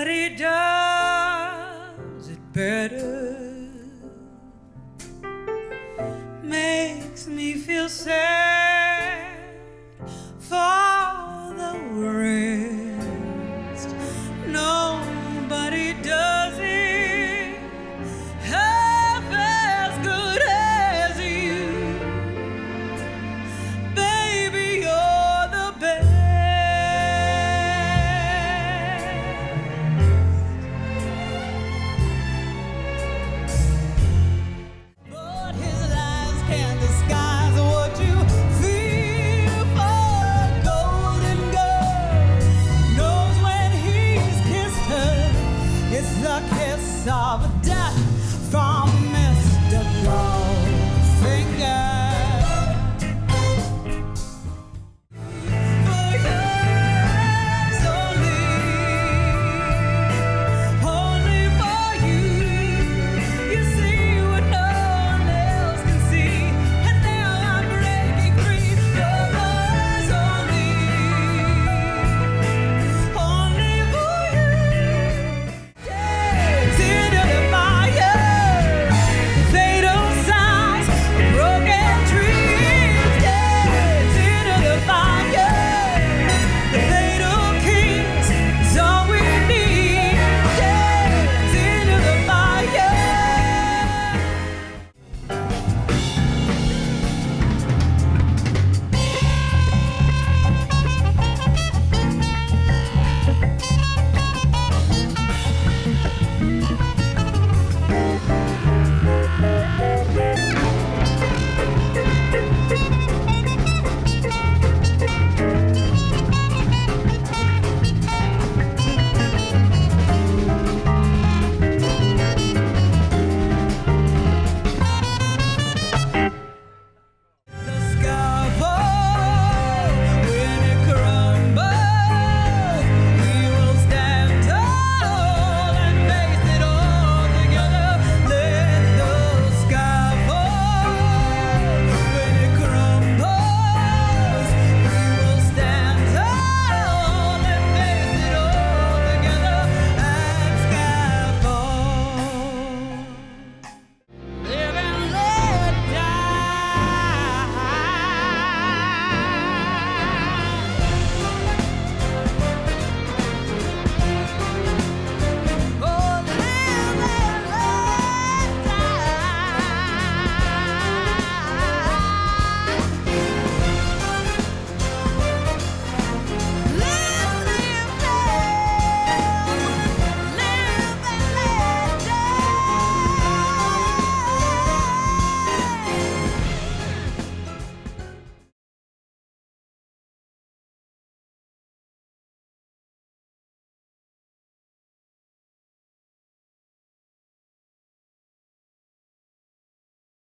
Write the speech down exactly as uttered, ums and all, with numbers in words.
Nobody does it better. Makes me feel sad for the rest. Nobody does it half as good as you. Baby, you're the best. But his eyes can't disguise what you feel for a golden girl. Knows when he's kissed her, it's the kiss of a diamond.